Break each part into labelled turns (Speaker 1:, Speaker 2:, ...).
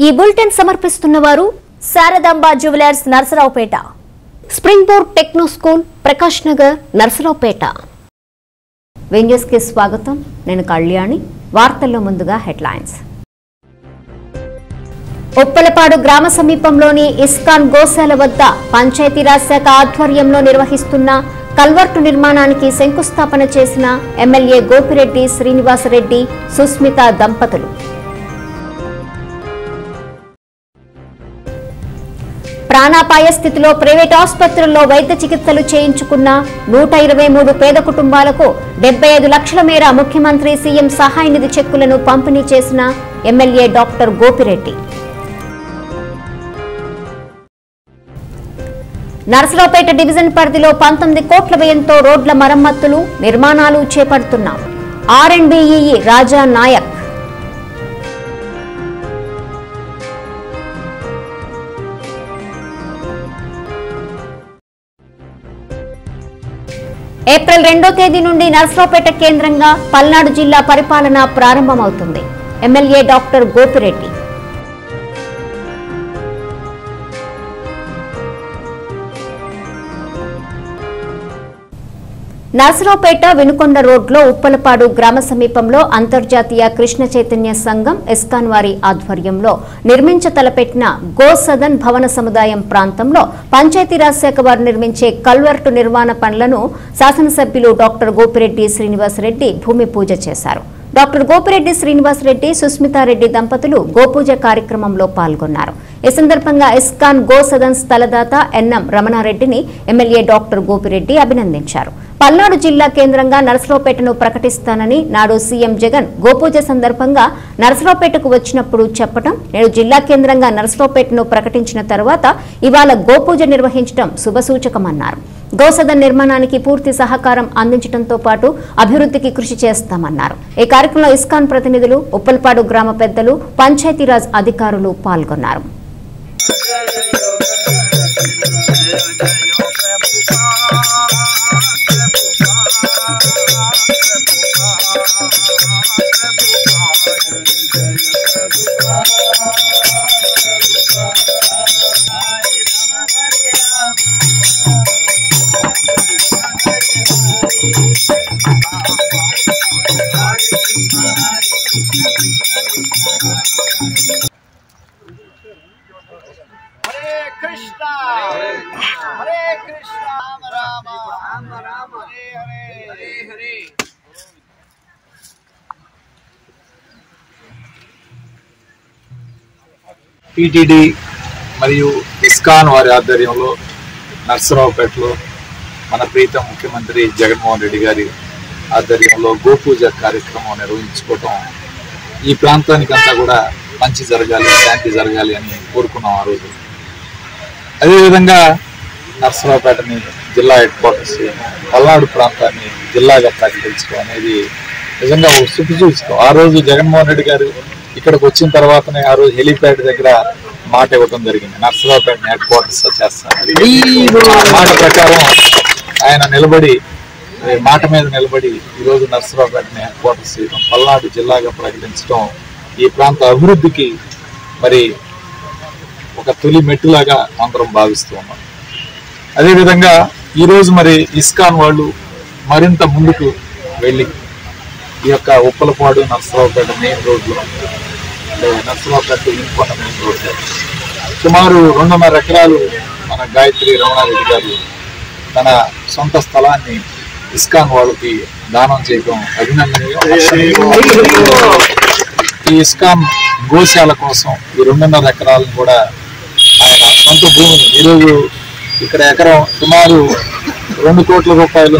Speaker 1: ఈ బులెటిన్ సమర్పిస్తున్నవారు Saradamba jewellers Narasaraopet, spring board techno school Prakash Nagar Narasaraopet. V News కి స్వాగతం. నేను కళ్యాణి. వార్తల్లో ముందుగా హెడ్లైన్స్. ఉప్పలపాడు గ్రామ సమీపంలోని ఇస్కాన్ గోశాల వద్ద పంచాయతీరాజ్ శాఖ ఆధ్వర్యంలో నిర్వహిస్తున్న కల్వర్టు నిర్మాణానికి శంకుస్థాపన చేసిన ఎమ్మెల్యే గోపిరెడ్డి శ్రీనివాసరెడ్డి, సుస్మిత దంపతులు. ప్రాణాపాయ స్థితిలో ప్రైవేట్ ఆసుపత్రుల్లో వైద్య చికిత్సలు చేయించుకున్న 123 పేద కుటుంబాలకు 75 లక్షల మేర ముఖ్యమంత్రి సీఎం సహాయ నిధి చెక్కులను పంపిణీ చేసిన MLA doctor Gopireddy. Narasaraopet division పరిధిలో 19 కోట్ల వ్యయంతో రోడ్ల మరమ్మతులు, నిర్మాణాలు చేపడుతున్నాం. ఆర్ఎండ్బిఈ రాజా నాయక్. ఏప్రిల్ 2వ తేదీ నుండి నర్సరావుపేట కేంద్రంగా పల్నాడు జిల్లా పరిపాలన ప్రారంభమవుతుంది. MLA doctor Gopireddy. నర్సరావుపేట వినుకొండ రోడ్లో ఉప్పలపాడు గ్రామ సమీపంలో అంతర్జాతీయ కృష్ణ చైతన్య సంఘం ఇస్కాన్ వారి ఆధ్వర్యంలో నిర్మించ తలపెట్టిన గో సదన్ భవన సముదాయం ప్రాంతంలో పంచాయతీరాజ్ శాఖ వారు నిర్మించే కల్వర్టు నిర్మాణ పనులను శాసనసభ్యులు డాక్టర్ గోపిరెడ్డి శ్రీనివాసరెడ్డి భూమి పూజ చేశారు. డాక్టర్ గోపిరెడ్డి శ్రీనివాసరెడ్డి, సుస్మితారెడ్డి దంపతులు గోపూజ కార్యక్రమంలో పాల్గొన్నారు. ఈ సందర్భంగా ఇస్కాన్ గో సదన్ స్థలదాత ఎన్ఎం రమణారెడ్డిని ఎమ్మెల్యే డాక్టర్ గోపిరెడ్డి అభినందించారు. పల్నాడు జిల్లా కేంద్రంగా నర్సరావుపేటను ప్రకటిస్తానని నాడు సీఎం జగన్ గోపూజ సందర్భంగా నర్సరావుపేటకు వచ్చినప్పుడు చెప్పడం, నేడు జిల్లా కేంద్రంగా నర్సరావుపేటను ప్రకటించిన తర్వాత ఇవాళ గోపూజ నిర్వహించడం శుభసూచకమన్నారు. గోసదన్ నిర్మాణానికి పూర్తి సహకారం అందించడంతో పాటు అభివృద్ధికి కృషి చేస్తామన్నారు. ఈ కార్యక్రమంలో ఇస్కాన్ ప్రతినిధులు, ఉప్పలపాడు గ్రామ పెద్దలు, పంచాయతీరాజ్ అధికారులు పాల్గొన్నారు.
Speaker 2: టీటీడీ మరియు ఇస్కాన్ వారి ఆధ్వర్యంలో నర్సరావుపేటలో మన ప్రీతం ముఖ్యమంత్రి జగన్మోహన్ రెడ్డి గారి ఆధ్వర్యంలో గోపూజ కార్యక్రమం నిర్వహించుకోవటం ఈ ప్రాంతానికంతా కూడా మంచి జరగాలి, శాంతి జరగాలి అని కోరుకున్నాం ఆ రోజు. అదేవిధంగా నర్సరావుపేటని జిల్లా హెడ్ క్వార్టర్స్, పల్నాడు ప్రాంతాన్ని జిల్లాగా ప్రకటించడం అనేది నిజంగా ఒక శుభసూచకం. ఆ రోజు జగన్మోహన్ రెడ్డి గారు ఇక్కడికి వచ్చిన తర్వాతనే ఆ రోజు హెలిప్యాడ్ దగ్గర మాట ఇవ్వడం జరిగింది, నర్సరావుపేట హెడ్ క్వార్టర్స్ చేస్తాను. మాట ప్రకారం ఆయన మాట మీద నిలబడి ఈరోజు నర్సరావుపేటని హెడ్ క్వార్టర్స్ చేయడం, పల్నాడు జిల్లాగా ప్రకటించడం ఈ ప్రాంత అభివృద్ధికి మరి ఒక తొలి మెట్టులాగా అందరం భావిస్తూ ఉన్నాం. అదేవిధంగా ఈరోజు మరి ఇస్కాన్ వాళ్ళు మరింత ముందుకు వెళ్ళి ఈ యొక్క ఉప్పలపాడు నర్సరావుపేట మెయిన్ రోడ్లో, నర్సరావుపేట వినుకొండ మెయిన్ రోడ్లో సుమారు 2.5 ఎకరాలు మన గాయత్రి రమణారెడ్డి గారు తన సొంత స్థలాన్ని ఇస్కాన్ వాళ్ళకి దానం చేయడం అభినందనీయం. ఈ ఇస్కాన్ గోశాల కోసం ఈ 2.5 ఎకరాలను కూడా ఆయన సొంత భూమిని, ఈరోజు ఇక్కడ ఎకరం సుమారు 2 కోట్ల రూపాయలు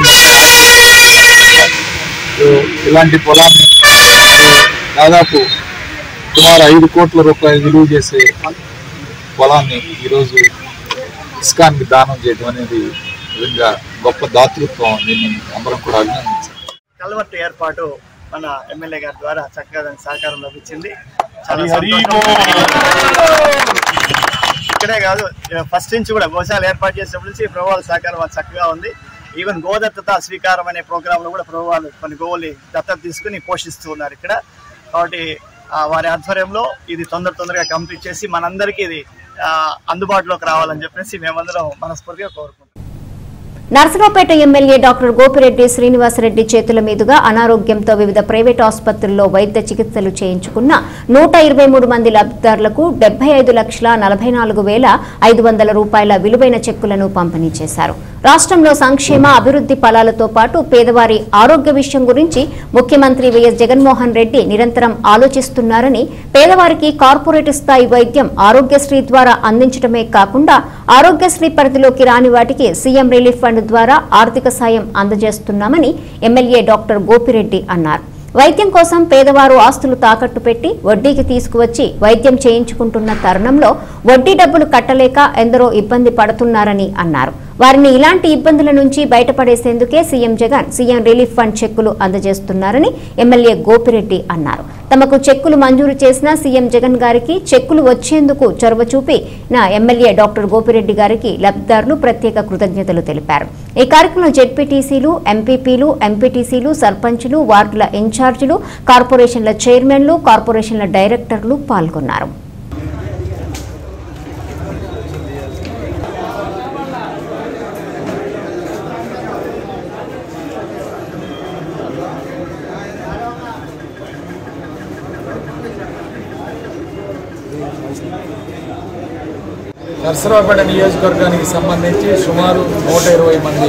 Speaker 2: ఇలాంటి పొలాన్ని దాదాపు సుమారు 5 కోట్ల రూపాయలు విలువ చేసే పొలాన్ని ఈరోజు ఇస్కాన్కి దానం చేయడం అనేది నిజంగా గొప్ప దాతృత్వం. దీన్ని అందరం కూడా అభినందించాలి.
Speaker 3: కల్వర్టు ఏర్పాటు మన ఎమ్మెల్యే గారి ద్వారా చక్కగా దానికి సహకారం లభించింది. ఇక్కడే కాదు, ఫస్ట్ నుంచి కూడా గోశాల ఏర్పాటు చేసినప్పటి నుంచి ప్రభుత్వాల సహకారం చక్కగా ఉంది. ఈవెన్ గోదత్తత స్వీకారం అనే ప్రోగ్రాంలో కూడా ప్రభుత్వాలు కొన్ని గోవుల్ని దత్తత తీసుకుని పోషిస్తూ ఉన్నారు ఇక్కడ. కాబట్టి వారి ఆధ్వర్యంలో ఇది తొందరగా కంప్లీట్ చేసి మనందరికీ ఇది అందుబాటులోకి రావాలని చెప్పేసి మేమందరం మనస్ఫూర్తిగా కోరుకుంటున్నాం.
Speaker 1: నర్సరావుపేట ఎమ్మెల్యే డాక్టర్ గోపిరెడ్డి శ్రీనివాసరెడ్డి చేతుల మీదుగా అనారోగ్యంతో వివిధ ప్రైవేట్ ఆసుపత్రుల్లో వైద్య చికిత్సలు చేయించుకున్న 123 మంది లబ్ధిదారులకు 75,44,500 రూపాయల విలువైన చెక్కులను పంపిణీ చేశారు. రాష్ట్రంలో సంక్షేమ అభివృద్ధి ఫలాలతో పాటు పేదవారి ఆరోగ్య విషయం గురించి ముఖ్యమంత్రి వైఎస్ జగన్మోహన్ రెడ్డి నిరంతరం ఆలోచిస్తున్నారని, పేదవారికి కార్పొరేట్ స్థాయి వైద్యం ఆరోగ్యశ్రీ ద్వారా అందించడమే కాకుండా ఆరోగ్యశ్రీ పరిధిలోకి రాని వాటికి సీఎం రిలీఫ్ ఫండ్ ద్వారా ఆర్థిక సాయం అందజేస్తున్నామని ఎమ్మెల్యే డాక్టర్ గోపిరెడ్డి అన్నారు. వైద్యం కోసం పేదవారు ఆస్తులు తాకట్టు పెట్టి వడ్డీకి తీసుకువచ్చి వైద్యం చేయించుకుంటున్న తరుణంలో వడ్డీ డబ్బులు కట్టలేక ఎందరో ఇబ్బంది పడుతున్నారని అన్నారు. వారిని ఇలాంటి ఇబ్బందుల నుంచి బయటపడేసేందుకే CM Jagan CM relief fund చెక్కులు అందజేస్తున్నారని ఎమ్మెల్యే గోపిరెడ్డి అన్నారు. తమకు చెక్కులు మంజూరు చేసిన సీఎం జగన్ గారికి చెక్కులు వచ్చేందుకు చొరవ చూపిన ఎమ్మెల్యే డాక్టర్ గోపిరెడ్డి గారికి లబ్ధిదారులు ప్రత్యేక కృతజ్ఞతలు తెలిపారు. ఈ కార్యక్రమంలో జెడ్పీటీసీలు, ఎంపీపీలు, ఎంపీటీసీలు, సర్పంచులు, వార్డుల ఇన్ఛార్జీలు, కార్పొరేషన్ల చైర్మన్లు, కార్పొరేషన్ల డైరెక్టర్లు పాల్గొన్నారు.
Speaker 4: నర్సరావుపేట నియోజకవర్గానికి సంబంధించి సుమారు 120 మంది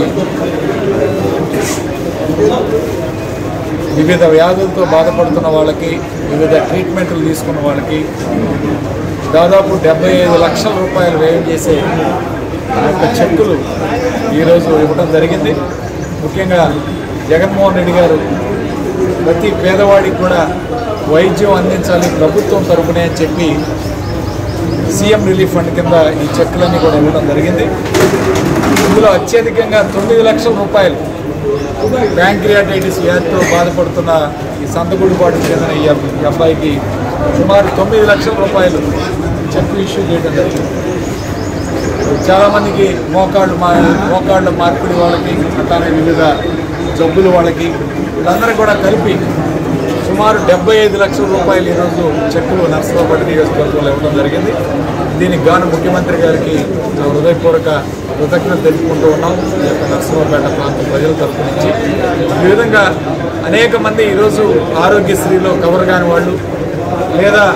Speaker 4: వివిధ వ్యాధులతో బాధపడుతున్న వాళ్ళకి, వివిధ ట్రీట్మెంట్లు తీసుకున్న వాళ్ళకి దాదాపు 75 లక్షల రూపాయలు వ్యయం చేసే యొక్క చెక్కులు ఈరోజు ఇవ్వడం జరిగింది. ముఖ్యంగా జగన్మోహన్ రెడ్డి గారు ప్రతి పేదవాడికి కూడా వైద్యం అందించాలి ప్రభుత్వం తరపునే అని చెప్పి సీఎం రిలీఫ్ ఫండ్ కింద ఈ చెక్కులన్నీ కూడా ఇవ్వడం జరిగింది. ఇందులో అత్యధికంగా 9 లక్షల రూపాయలు ప్యాంక్రియాటైటిస్ వ్యాధితో బాధపడుతున్న ఈ సంతగుడిపాటు చెందిన ఈ అబ్బాయికి సుమారు 9 లక్షల రూపాయలు చెక్కు ఇష్యూ చేయడం జరిగింది. చాలామందికి మోకాళ్ళ మార్పిడి వాళ్ళకి, అట్లానే వివిధ జబ్బులు వాళ్ళకి, వీళ్ళందరూ కూడా కలిపి సుమారు 75 లక్షల రూపాయలు ఈరోజు చెక్కులు నర్సరావుపేట నియోజకవర్గంలో ఇవ్వడం జరిగింది. దీనికి గాను ముఖ్యమంత్రి గారికి హృదయపూర్వక కృతజ్ఞతలు తెలుపుకుంటూ ఉన్నాం ఈ యొక్క నర్సరావుపేట ప్రాంత ప్రజల తరఫు నుంచి. ఈ విధంగా అనేక మంది ఈరోజు ఆరోగ్యశ్రీలో కవర్ కాని వాళ్ళు, లేదా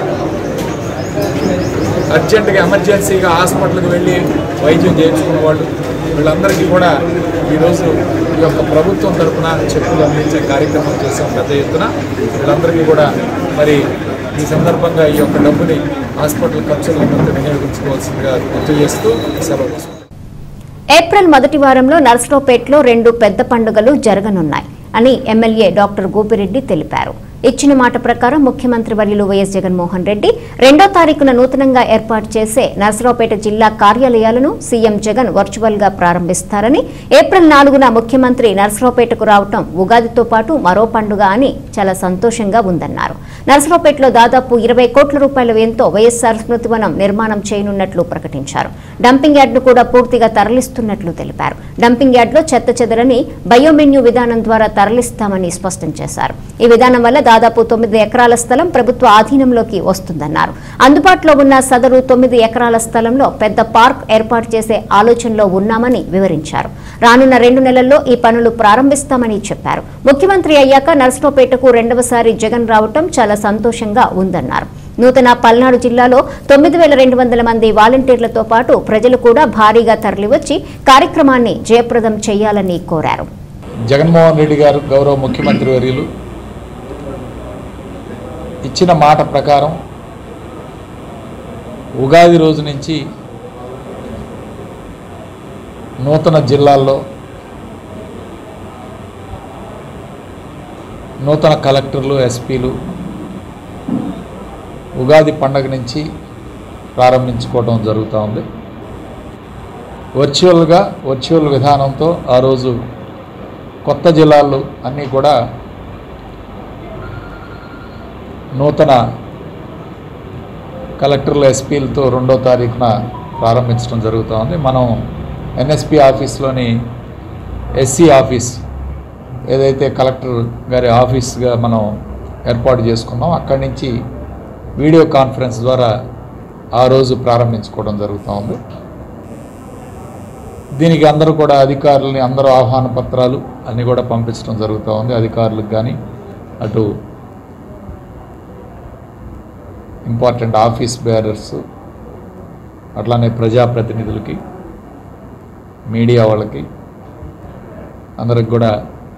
Speaker 4: అర్జెంటుగా ఎమర్జెన్సీగా హాస్పిటల్కి వెళ్ళి వైద్యం చేయించుకున్న వాళ్ళు, వీళ్ళందరికీ కూడా ఈరోజు ఈ యొక్క ప్రభుత్వం తరఫున చెక్కులు అందించే కార్యక్రమం చేసాం పెద్ద ఎత్తున. వీళ్ళందరికీ కూడా మరి ఈ సందర్భంగా ఈ యొక్క డబ్బుని హాస్పిటల్ ఖర్చులను వినియోగించుకోవాల్సిందిగా గుర్తు చేస్తూ సెలవు తీసుకుంటాం.
Speaker 1: ఏప్రిల్ మొదటి వారంలో నర్సరావుపేటలో 2 పెద్ద పండుగలు జరగనున్నాయి అని ఎమ్మెల్యే డాక్టర్ గోపిరెడ్డి తెలిపారు. ఇచ్చిన మాట ప్రకారం ముఖ్యమంత్రి వర్యులు వైఎస్ జగన్మోహన్ రెడ్డి 2వ తారీఖున నూతనంగా ఏర్పాటు చేసే నర్సరావుపేట జిల్లా కార్యాలయాలను సీఎం జగన్ వర్చువల్ గా ప్రారంభిస్తారని, ఏప్రిల్ 4న ముఖ్యమంత్రి నర్సరావుపేటకు రావటం ఉగాదితో పాటు మరో పండుగ అని చాలా సంతోషంగా ఉందన్నారు. నర్సరావుపేటలో దాదాపు 20 కోట్ల రూపాయల వ్యయంతో వైఎస్ఆర్ స్మృతివనం నిర్మాణం చేయనున్నట్లు ప్రకటించారు. డంపింగ్ యార్డ్ను కూడా పూర్తిగా తరలిస్తున్నట్లు తెలిపారు. డంపింగ్ యార్డ్లో చెత్త చెదరని బయోమెన్యూ విధానం ద్వారా తరలిస్తామని స్పష్టం చేశారు. ఈ విధానం వల్ల దాదాపు 9 ఎకరాల స్థలం ప్రభుత్వ ఆధీనంలోకి వస్తుందన్నారు. అందుబాటులో ఉన్న సదరు 9 ఎకరాల స్థలంలో పెద్ద పార్క్ ఏర్పాటు చేసే ఆలోచనలో ఉన్నామని వివరించారు. రానున్న 2 నెలల్లో ఈ పనులు ప్రారంభిస్తామని చెప్పారు. ముఖ్యమంత్రి అయ్యాక నర్సరావుపేటకు 2వసారి జగన్ రావటం చాలా సంతోషంగా ఉందన్నారు. నూతన పల్నాడు జిల్లాలో 9,200 మంది వాలంటీర్లతో పాటు ప్రజలు కూడా భారీగా తరలివచ్చి కార్యక్రమాన్ని జయప్రదం చేయాలని కోరారు.
Speaker 4: జగన్మోహన్ రెడ్డి గారు గౌరవ ముఖ్యమంత్రి వర్యులు ఇచ్చిన మాట ప్రకారం ఉగాది రోజు నుంచి నూతన జిల్లాల్లో నూతన కలెక్టర్లు, ఎస్పీలు ఉగాది పండగ నుంచి ప్రారంభించుకోవడం జరుగుతూ ఉంది. వర్చువల్ విధానంతో ఆ రోజు కొత్త జిల్లాలు అన్నీ కూడా నూతన కలెక్టర్లు, ఎస్పీలతో 2వ తారీఖున ప్రారంభించడం జరుగుతూ ఉంది. మనం ఎన్ఎస్పి ఆఫీస్లోని ఎస్సీ ఆఫీస్ ఏదైతే కలెక్టర్ గారి ఆఫీస్గా మనం ఏర్పాటు చేసుకున్నాం, అక్కడి నుంచి వీడియో కాన్ఫరెన్స్ ద్వారా ఆ రోజు ప్రారంభించుకోవడం జరుగుతూ ఉంది. దీనికి అందరూ కూడా అధికారులని అందరూ ఆహ్వాన పత్రాలు అన్నీ కూడా పంపించడం జరుగుతూ ఉంది. అధికారులకు కానీ అటు ఇంపార్టెంట్ ఆఫీస్ బేరర్స్ అట్లానే ప్రజాప్రతినిధులకి మీడియా వాళ్ళకి అందరికి కూడా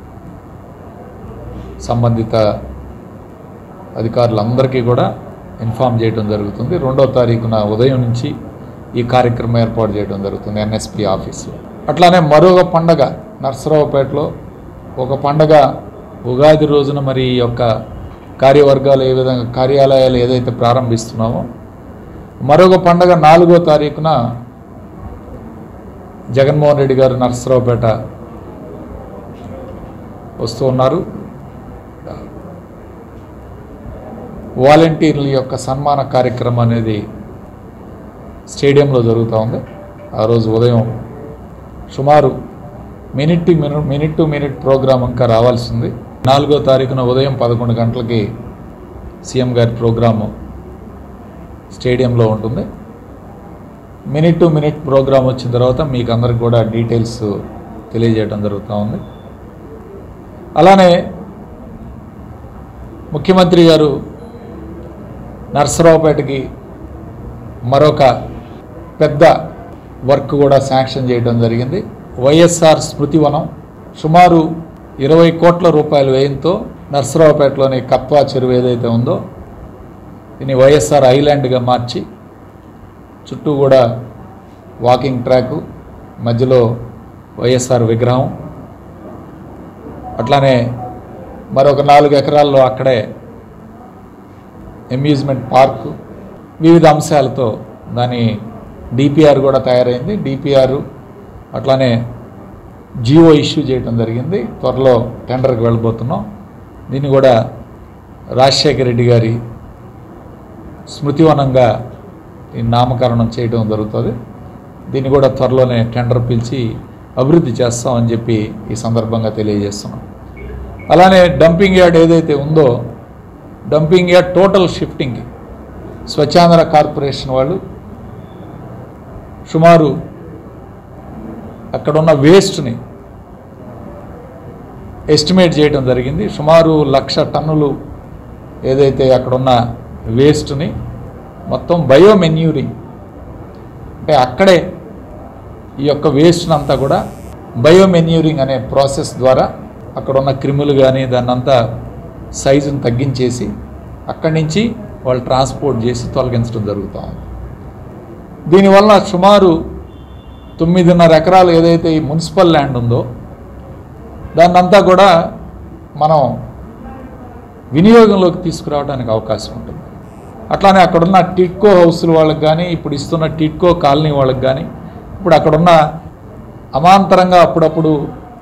Speaker 4: సంబంధిత అధికారులందరికీ కూడా ఇన్ఫామ్ చేయడం జరుగుతుంది. 2వ తారీఖున ఉదయం నుంచి ఈ కార్యక్రమం ఏర్పాటు చేయడం జరుగుతుంది ఎన్ఎస్పి ఆఫీసులో. అట్లానే మరొక పండగ నర్సరావుపేటలో ఒక పండగ ఉగాది రోజున మరి ఈ యొక్క కార్యవర్గాలు ఏ విధంగా కార్యాలయాలు ఏదైతే ప్రారంభిస్తున్నామో మరొక పండగ 4వ తారీఖున జగన్మోహన్ రెడ్డి గారు నర్సరావుపేట వస్తూ ఉన్నారు. వాలంటీర్ల యొక్క సన్మాన కార్యక్రమం అనేది స్టేడియంలో జరుగుతూ ఉంది. ఆ రోజు ఉదయం సుమారు మినిట్ టు మినిట్ ప్రోగ్రాం ఇంకా రావాల్సింది. 4వ తారీఖున ఉదయం 11 గంటలకి సీఎం గారి ప్రోగ్రాము స్టేడియంలో ఉంటుంది. మినిట్ టు మినిట్ ప్రోగ్రాం వచ్చిన తర్వాత మీకు అందరికి కూడా డీటెయిల్స్ తెలియజేయడం జరుగుతూ ఉంది. అలానే ముఖ్యమంత్రి గారు నర్సరావుపేటకి మరొక పెద్ద వర్క్ కూడా శాంక్షన్ చేయడం జరిగింది. వైఎస్ఆర్ స్మృతివనం సుమారు 20 కోట్ల రూపాయల వ్యయంతో నర్సరావుపేటలోని కత్వా చెరువు ఏదైతే ఉందో దీన్ని వైఎస్ఆర్ ఐలాండ్గా మార్చి చుట్టూ కూడా వాకింగ్ ట్రాకు, మధ్యలో వైఎస్ఆర్ విగ్రహం, అట్లానే మరొక 4 ఎకరాల్లో అక్కడే అమ్యూజ్మెంట్ పార్కు, వివిధ అంశాలతో దాని డిపిఆర్ కూడా తయారైంది. డిపిఆర్ అట్లానే జియో ఇష్యూ చేయడం జరిగింది. త్వరలో టెండర్కి వెళ్ళబోతున్నాం. దీన్ని కూడా రాజశేఖర రెడ్డి గారి స్మృతివనంగా ఈ నామకరణం చేయడం జరుగుతుంది. దీన్ని కూడా త్వరలోనే టెండర్ పిలిచి అభివృద్ధి చేస్తామని చెప్పి ఈ సందర్భంగా తెలియజేస్తున్నాం. అలానే డంపింగ్ యార్డ్ ఏదైతే ఉందో dumping yard total shifting Swachhandhra corporation వాళ్ళు సుమారు అక్కడున్న వేస్ట్ని ఎస్టిమేట్ చేయడం జరిగింది. సుమారు 1,00,000 టన్నులు ఏదైతే అక్కడున్న వేస్ట్ని మొత్తం బయోమెన్యూరింగ్ అంటే అక్కడే ఈ యొక్క వేస్ట్ని అంతా కూడా బయోమెన్యూరింగ్ అనే ప్రాసెస్ ద్వారా అక్కడున్న క్రిములు కానీ దాన్నంతా సైజును తగ్గించేసి అక్కడి నుంచి వాళ్ళు ట్రాన్స్పోర్ట్ చేసి తొలగించడం జరుగుతూ ఉంది. దీనివల్ల సుమారు 9.5 ఎకరాలు ఏదైతే ఈ మున్సిపల్ ల్యాండ్ ఉందో దాన్నంతా కూడా మనం వినియోగంలోకి తీసుకురావడానికి అవకాశం ఉంటుంది. అట్లానే అక్కడున్న టిడ్కో హౌస్ల వాళ్ళకి కానీ ఇప్పుడు ఇస్తున్న టిడ్కో కాలనీ వాళ్ళకి కానీ ఇప్పుడు అక్కడున్న అమాంతరంగా అప్పుడప్పుడు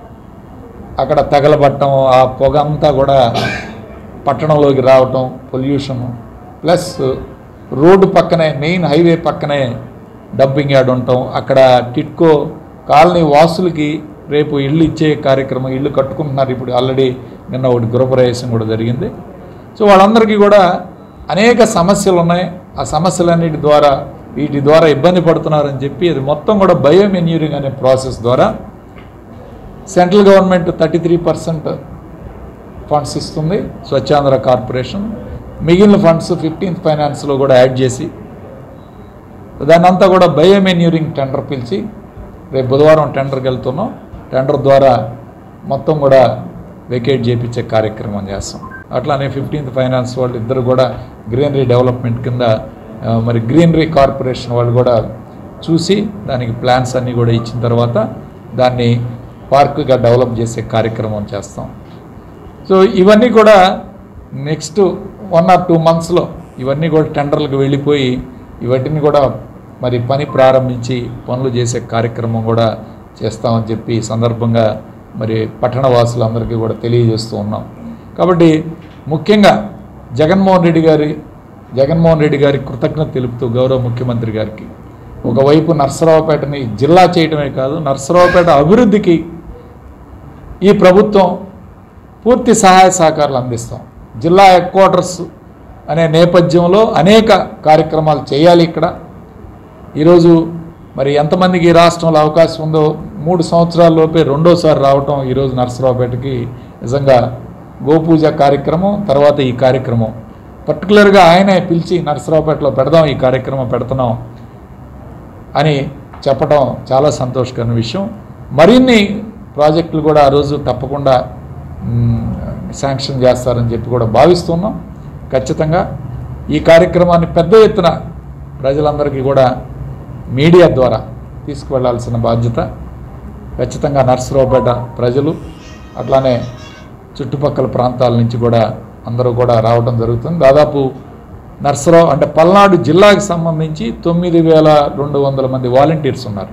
Speaker 4: అక్కడ తగలబట్టడం, ఆ పొగ అంతా కూడా పట్టణంలోకి రావటం, పొల్యూషన్ ప్లస్ రోడ్డు పక్కనే మెయిన్ హైవే పక్కనే డంపింగ్ యార్డ్ ఉండటం, అక్కడ టిడ్కో కాలనీ వాసులకి రేపు ఇల్లు ఇచ్చే కార్యక్రమం, ఇల్లు కట్టుకుంటున్నారు. ఇప్పుడు ఆల్రెడీ నిన్న ఒకటి గృహప్రవేశం కూడా జరిగింది. సో వాళ్ళందరికీ కూడా అనేక సమస్యలు ఉన్నాయి. ఆ సమస్యలన్నిటి ద్వారా వీటి ద్వారా ఇబ్బంది పడుతున్నారని చెప్పి అది మొత్తం కూడా బయోమెన్యూరింగ్ అనే ప్రాసెస్ ద్వారా సెంట్రల్ గవర్నమెంట్ 33% ఫండ్స్ ఇస్తుంది స్వచ్ఛాంధ్ర కార్పొరేషన్. మిగిలిన ఫండ్స్ 15th ఫైనాన్స్లో కూడా యాడ్ చేసి దాన్ని అంతా కూడా బయోమెన్యూరింగ్ టెండర్ పిలిచి రేపు బుధవారం టెండర్కి వెళ్తున్నాం. టెండర్ ద్వారా మొత్తం కూడా వెకేట్ చేయించే కార్యక్రమం చేస్తాం. అట్లానే 15th ఫైనాన్స్ వాళ్ళు ఇద్దరు కూడా గ్రీనరీ డెవలప్మెంట్ కింద మరి గ్రీనరీ కార్పొరేషన్ వాళ్ళు కూడా చూసి దానికి ప్లాన్స్ అన్నీ కూడా ఇచ్చిన తర్వాత దాన్ని పార్కుగా డెవలప్ చేసే కార్యక్రమం చేస్తాం. సో ఇవన్నీ కూడా నెక్స్ట్ 1 or 2 monthsలో ఇవన్నీ కూడా టెండర్లకు వెళ్ళిపోయి ఇవన్నీ కూడా మరి పని ప్రారంభించి పనులు చేసే కార్యక్రమం కూడా చేస్తామని చెప్పి ఈ సందర్భంగా మరి పట్టణ వాసులందరికీ కూడా తెలియజేస్తూ ఉన్నాం. కాబట్టి ముఖ్యంగా జగన్మోహన్ రెడ్డి గారి కృతజ్ఞత తెలుపుతూ గౌరవ ముఖ్యమంత్రి గారికి ఒకవైపు నర్సరావుపేటని జిల్లా చేయడమే కాదు నర్సరావుపేట అభివృద్ధికి ఈ ప్రభుత్వం పూర్తి సహాయ సహకారాలు అందిస్తాం. జిల్లా హెడ్ క్వార్టర్స్ అనే నేపథ్యంలో అనేక కార్యక్రమాలు చేయాలి. ఇక్కడ ఈరోజు మరి ఎంతమందికి ఈ రాష్ట్రంలో అవకాశం ఉందో 3 సంవత్సరాల్లోపే రెండోసారి రావటం ఈరోజు నర్సరావుపేటకి నిజంగా గోపూజ కార్యక్రమం తర్వాత ఈ కార్యక్రమం పర్టికులర్గా ఆయనే పిలిచి నర్సరావుపేటలో పెడదాం, ఈ కార్యక్రమం పెడుతున్నాం అని చెప్పడం చాలా సంతోషకరమైన విషయం. మరిన్ని ప్రాజెక్టులు కూడా ఆ రోజు తప్పకుండా శాంక్షన్ చేస్తారని చెప్పి కూడా భావిస్తున్నాం. ఖచ్చితంగా ఈ కార్యక్రమాన్ని పెద్ద ఎత్తున ప్రజలందరికీ కూడా మీడియా ద్వారా తీసుకువెళ్లాల్సిన బాధ్యత ఖచ్చితంగా నర్సరావుపేట ప్రజలు అట్లానే చుట్టుపక్కల ప్రాంతాల నుంచి కూడా అందరూ కూడా రావడం జరుగుతుంది. దాదాపు నర్సరావు అంటే పల్నాడు జిల్లాకి సంబంధించి 9,200 మంది వాలంటీర్స్ ఉన్నారు.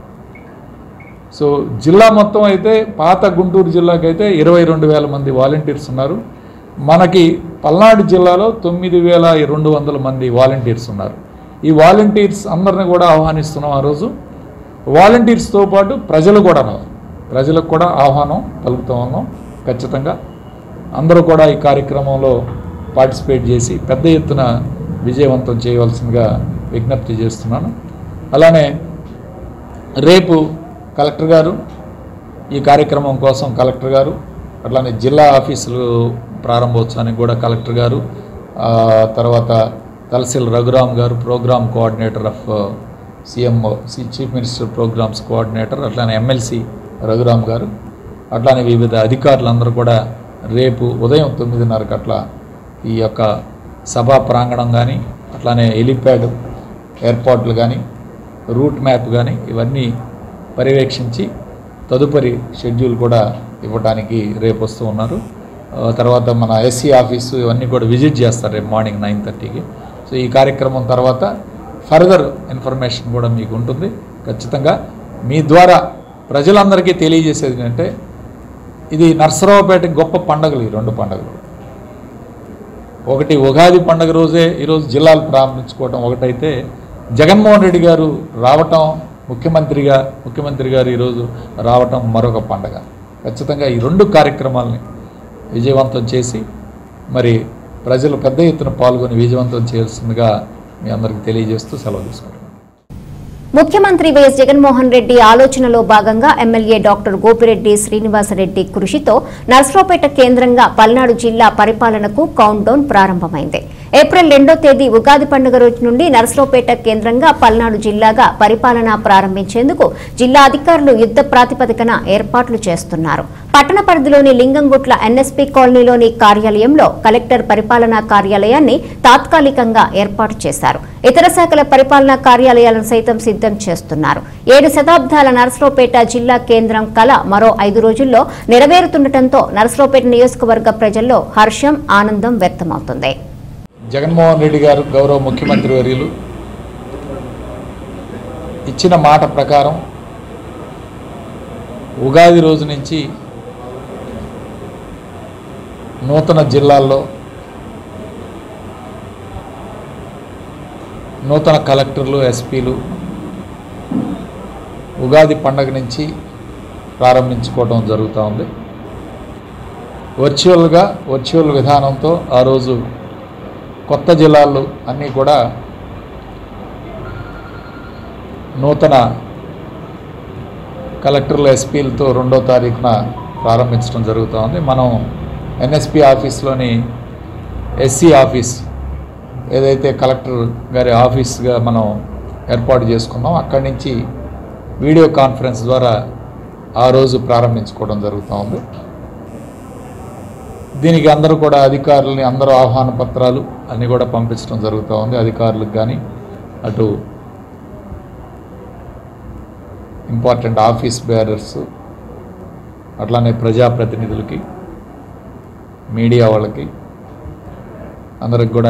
Speaker 4: సో జిల్లా మొత్తం అయితే పాత గుంటూరు జిల్లాకైతే 22,000 మంది వాలంటీర్స్ ఉన్నారు. మనకి పల్నాడు జిల్లాలో 9,200 మంది వాలంటీర్స్ ఉన్నారు. ఈ వాలంటీర్స్ అందరిని కూడా ఆహ్వానిస్తున్నాం. ఆ రోజు వాలంటీర్స్తో పాటు ప్రజలకు కూడా ఆహ్వానం పలుకుతూ ఉన్నాం. ఖచ్చితంగా అందరూ కూడా ఈ కార్యక్రమంలో పార్టిసిపేట్ చేసి పెద్ద ఎత్తున విజయవంతం చేయవలసిందిగా విజ్ఞప్తి చేస్తున్నాను. అలానే రేపు కలెక్టర్ గారు ఈ కార్యక్రమం కోసం కలెక్టర్ గారు అట్లానే జిల్లా ఆఫీసులు ప్రారంభోత్సవానికి కూడా కలెక్టర్ గారు, తర్వాత తలసిల్ రఘురామ్ గారు program coordinator of CMO chief minister programs coordinator, అట్లానే MLC రఘురామ్ గారు, అట్లానే వివిధ అధికారులందరూ కూడా రేపు ఉదయం 9:30 అట్లా ఈ యొక్క సభా ప్రాంగణం కానీ అట్లానే హెలిప్యాడ్ ఏర్పాట్లు కానీ రూట్ మ్యాప్ కానీ ఇవన్నీ పర్యవేక్షించి తదుపరి షెడ్యూల్ కూడా ఇవ్వడానికి రేపు వస్తూ ఉన్నారు. తర్వాత మన SC ఆఫీసు ఇవన్నీ కూడా విజిట్ చేస్తారు రేపు మార్నింగ్ 9:30కి. సో ఈ కార్యక్రమం తర్వాత ఫర్దర్ ఇన్ఫర్మేషన్ కూడా మీకు ఉంటుంది. ఖచ్చితంగా మీ ద్వారా ప్రజలందరికీ తెలియజేసేది ఏంటంటే ఇది నర్సరావుపేట గొప్ప పండుగలు, ఈ 2 పండుగలు. ఒకటి ఉగాది పండుగ రోజే ఈరోజు జిల్లాలు ప్రారంభించుకోవటం ఒకటైతే, జగన్మోహన్ రెడ్డి గారు రావటం ముఖ్యమంత్రి గారు ఈరోజు రావటం మరొక పండుగ. ఖచ్చితంగా ఈ 2 కార్యక్రమాలని విజయవంతం చేసి మరి ప్రజలు పెద్ద ఎత్తున పాల్గొని విజయవంతం చేయాల్సిందిగా మీ అందరికీ తెలియజేస్తూ సెలవు తీసుకుంటున్నాను.
Speaker 1: ముఖ్యమంత్రి వైఎస్ జగన్మోహన్ రెడ్డి ఆలోచనలో భాగంగా ఎమ్మెల్యే డాక్టర్ గోపిరెడ్డి శ్రీనివాసరెడ్డి కృషితో నర్సరావుపేట కేంద్రంగా పల్నాడు జిల్లా పరిపాలనకు కౌంట్ డౌన్ ప్రారంభమైంది. ఏప్రిల్ 2వ తేదీ ఉగాది పండుగ రోజు నుండి నర్సరావుపేట కేంద్రంగా పల్నాడు జిల్లాగా పరిపాలన ప్రారంభించేందుకు జిల్లా అధికారులు యుద్ధ ప్రాతిపదికన ఏర్పాట్లు చేస్తున్నారు. పట్టణ పరిధిలోని లింగంగుట్ల NSP కాలనీలోని కార్యాలయంలో కలెక్టర్ పరిపాలనా కార్యాలయాన్ని తాత్కాలికంగా ఏర్పాటు చేశారు. ఇతర శాఖల పరిపాలనా కార్యాలయాలను సైతం సిద్ధం చేస్తున్నారు. 7 శతాబ్దాల నర్సరావుపేట జిల్లా కేంద్రం కల మరో 5 రోజుల్లో నెరవేరుతుండటంతో నర్సరావుపేట నియోజకవర్గ ప్రజల్లో హర్షం, ఆనందం వ్యక్తమవుతుంది.
Speaker 4: జగన్మోహన్ రెడ్డి గారు గౌరవ ముఖ్యమంత్రి వర్యులు ఇచ్చిన మాట ప్రకారం ఉగాది రోజు నుంచి నూతన జిల్లాల్లో నూతన కలెక్టర్లు, SPలు ఉగాది పండగ నుంచి ప్రారంభించుకోవడం జరుగుతూ ఉంది. వర్చువల్ విధానంతో ఆ రోజు కొత్త జిల్లాలు అన్నీ కూడా నూతన కలెక్టర్లు, SPలతో 2వ తారీఖున ప్రారంభించడం జరుగుతూ ఉంది. మనం NSP ఆఫీస్లోని SC ఆఫీస్ ఏదైతే కలెక్టర్ గారి ఆఫీస్గా మనం ఏర్పాటు చేసుకున్నాం, అక్కడి నుంచి వీడియో కాన్ఫరెన్స్ ద్వారా ఆ రోజు ప్రారంభించుకోవడం జరుగుతూ ఉంది. దీనికి అందరూ కూడా అధికారులని అందరూ ఆహ్వాన పత్రాలు అన్నీ కూడా పంపించడం జరుగుతూ ఉంది. అధికారులకు కానీ అటు ఇంపార్టెంట్ ఆఫీస్ బేరర్స్ అట్లానే ప్రజాప్రతినిధులకి, మీడియా వాళ్ళకి అందరికి కూడా